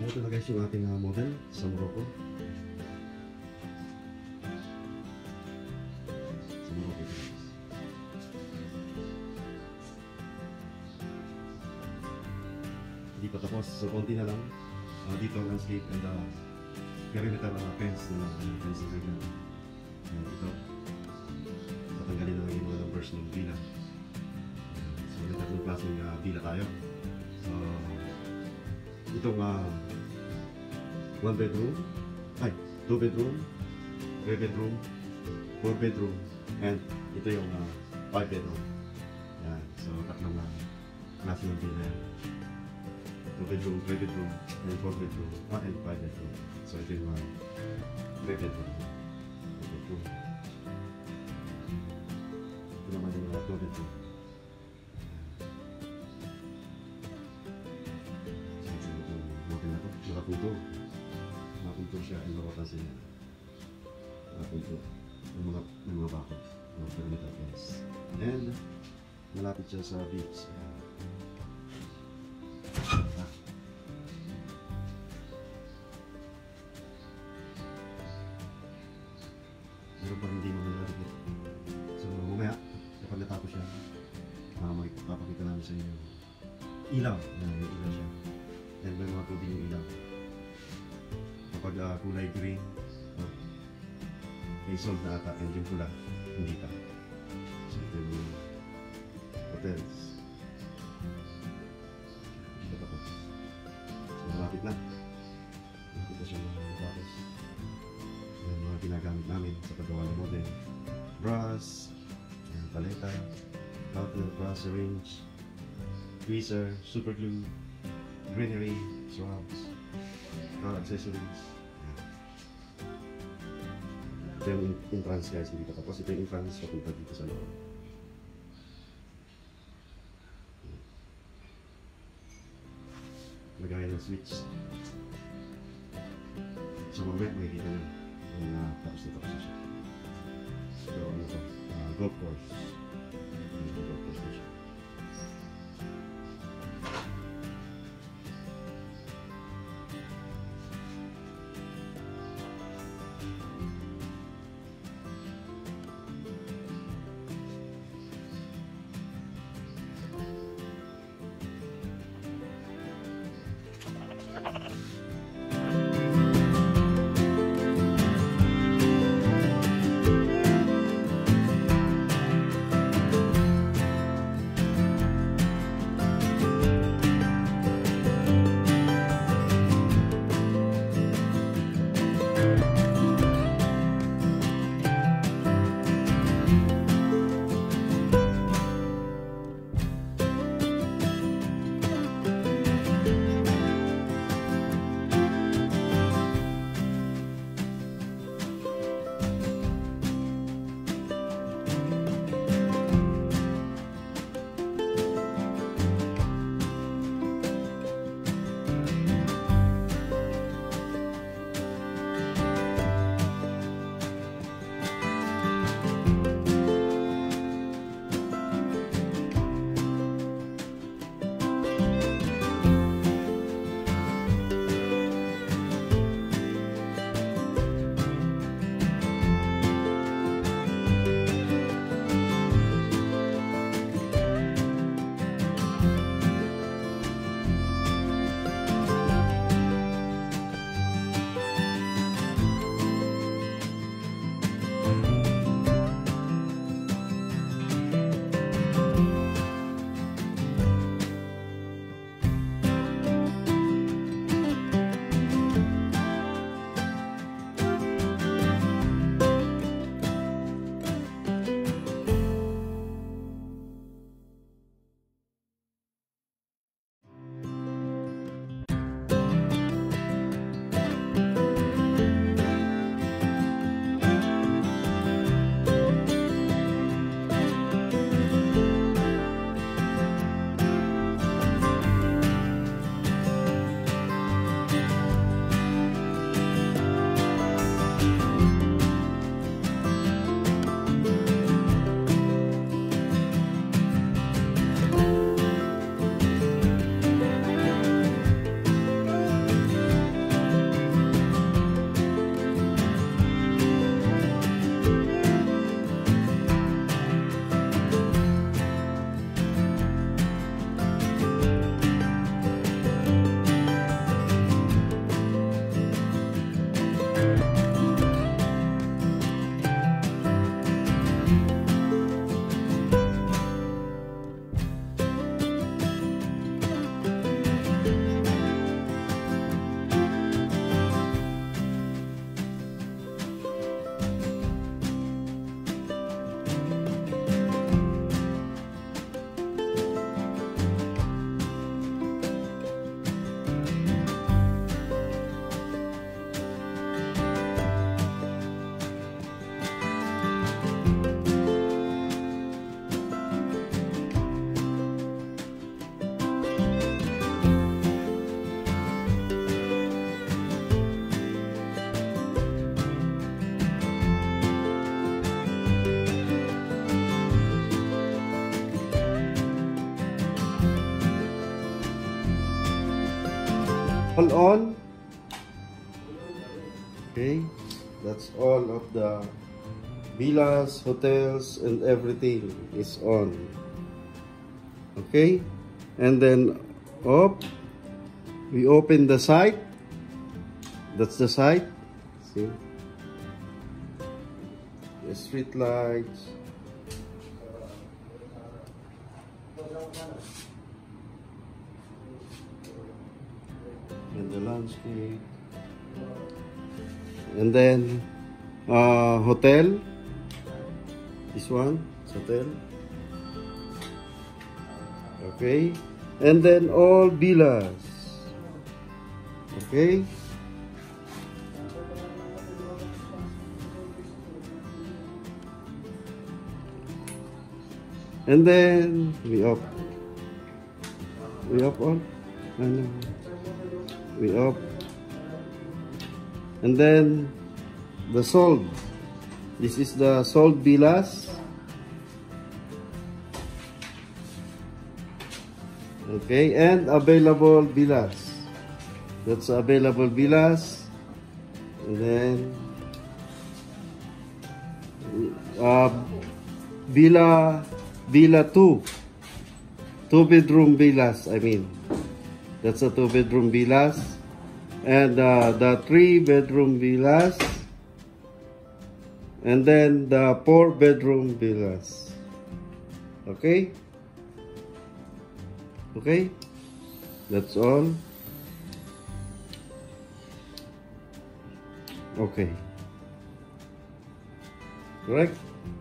Ito na guys yung ating model sa Morocco. Sa Morocco ito guys. Hindi pa tapos, so konti na lang. Dito ang landscape and perimeter fence na fence na ganyan. Ito, tatanggalin na lang yung mga numbers ng villa. So may tatlong klaseng villa tayo. So itong 1 bedroom, 2 bedroom, 3 bedroom, 4 bedroom, and ito yung 5 bedroom. Yan, so tatlong klase ng villa yan. 2 bedroom, 3 bedroom, and 4 bedroom, and 5 bedroom. So ito yung 3 bedroom. 2 bedroom. Ito naman yung 2 bedroom. So ito yung model na ito. Nakapunto siya ang lawatan siya. Nakapunto. May mga bakod. Mga perimeter fence. And malapit siya sa beach. Meron pa hindi mga nalagit. So mamaya, kapag natapos siya, magpapakita namin sa inyo ilaw. May ilaw siya. And may mga tubig yung ilaw. Kapag kulay green, may sold na ata, and yung pula, hindi pa. So ito yung hotels. Hindi pa tapos. So malapit na. Malapit na siya matapos. Yung mga ginagamit namin sa paggawa ng model. Brass, paleta, counter, brass syringe, tweezer, super glue, greenery, swabs, car accessories. Ito yung entrance guys, hindi pa tapos. Ito yung entrance papunta dito sa loob. Lagayan ng switch. So mamaya makikita nyo yung tapos na tapos siya. So ano to? Golf course. Golf course na siya. all on. Okay, that's all of the villas, hotels, and everything is on. Okay, and then we open the site. That's the site. See, the street lights. And the landscape. And then hotel. This one, it's hotel. Okay. And then all villas. Okay. And then we up on, and we up, and then the sold. This is the sold villas. Okay, and available villas. That's available villas. And then Villa 2 bedroom villas, I mean. That's a 2-bedroom villas. And the 3-bedroom villas. And then the 4-bedroom villas. Okay? Okay? That's all. Okay. Correct?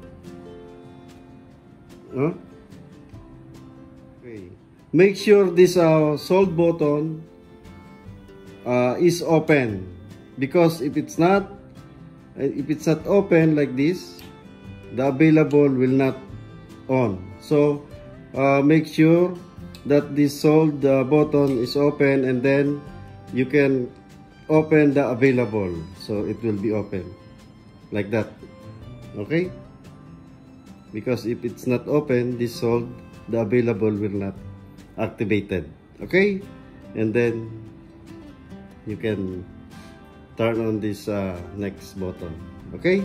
Huh? Okay. Make sure this sold button is open, because if it's not open like this, the available will not on. So make sure that this sold button is open, and then you can open the available, so it will be open like that. Okay, because if it's not open, this sold, the available will not activated. Okay, and then you can turn on this next button. Okay,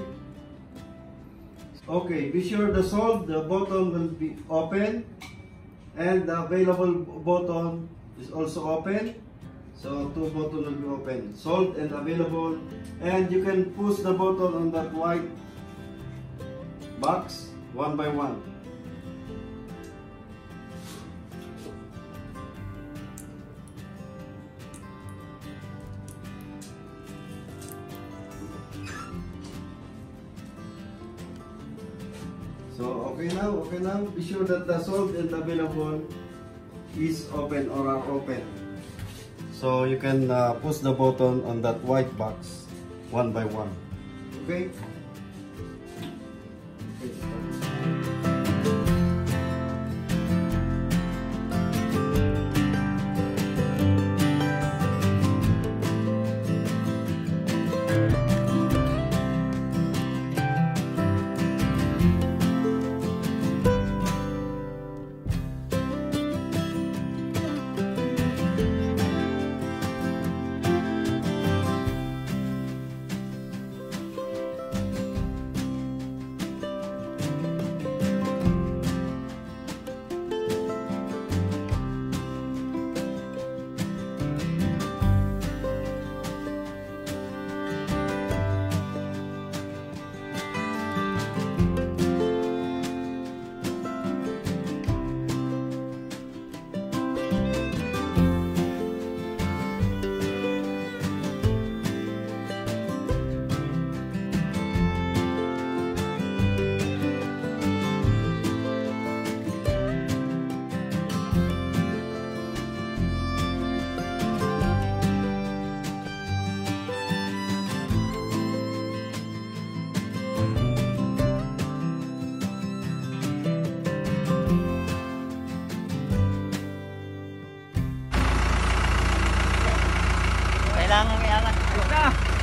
be sure the sold button will be open, and the available button is also open. So 2 buttons will be open, sold and available, and you can push the button on that white box one by one. So okay now, be sure that the sold and available is open or are open. So you can push the button on that white box one by one. Okay? Kailangan may angat.